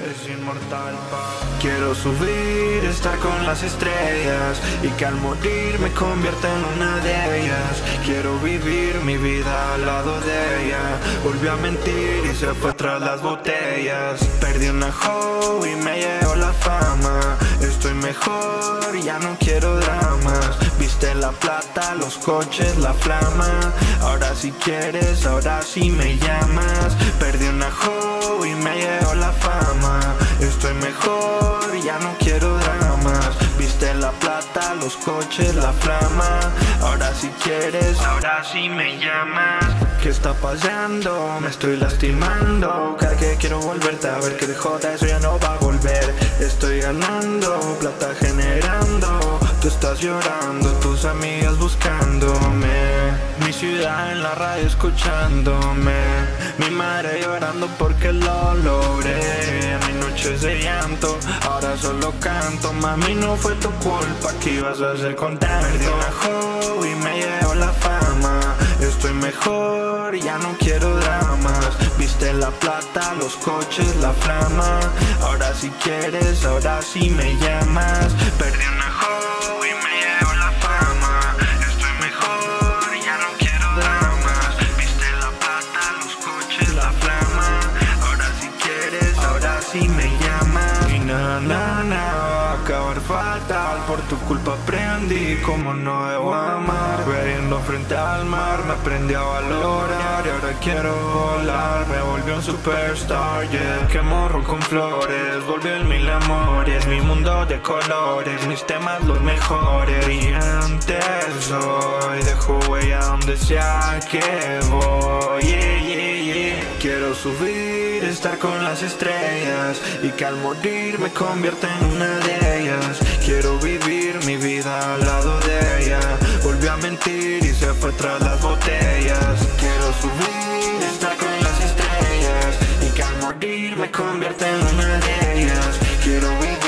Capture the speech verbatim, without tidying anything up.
eres inmortal, pa. Quiero subir, estar con las estrellas y que al morir me convierta en una de ellas. Quiero vivir mi vida al lado de ella. Volvió a mentir y se fue tras las botellas. Perdí una hoe y me llevó la fama. Estoy mejor, ya no quiero dramas. Viste la plata, los coches, la flama. Ahora si quieres, ahora sí me llamas. Perdí una hoe y me llevó la fama. Estoy mejor, ya no quiero dramas. Viste la plata, los coches, la flama. Ahora si quieres, ahora sí me llamas. ¿Qué está pasando? Me estoy lastimando. Cada que quiero volverte a ver que de joda eso ya no va a volver. Estoy ganando, plata generando. Tú estás llorando, tus amigas buscándome. Mi ciudad en la radio escuchándome. Mi madre llorando porque lo logré. Mi noche de llanto, ahora solo canto. Mami, no fue tu culpa, ¿qué ibas a hacer con tanto? Perdí una hoe y me llevó la fama. Estoy mejor, ya no quiero dramas. Viste la plata, los coches, la flama. Ahora si quieres, ahora sí me llamas. Perdí una hoe y me llevó la fama. Estoy mejor, ya no quiero dramas. Viste la plata, los coches, la flama. Ahora si quieres, ahora sí me llamas. Y na na na, va a acabar fatal. Por tu culpa aprendí cómo no debo amar. Bebiendo frente al mar me aprendí a valorar. Y ahora quiero volar, me volví un superstar, yeah. Que morro con flores, volvió en mil amores. Mi mundo de colores, mis temas los mejores. Brillante soy, dejo huella donde sea que voy, yeah, yeah, yeah. Quiero subir, estar con las estrellas y que al morir me convierta en una de ellas. Quiero vivir mi vida al lado de ella. Volvió a mentir y se fue tras las botellas. Quiero subir, estar con las estrellas y que al morir me convierta en una de ellas. Quiero vivir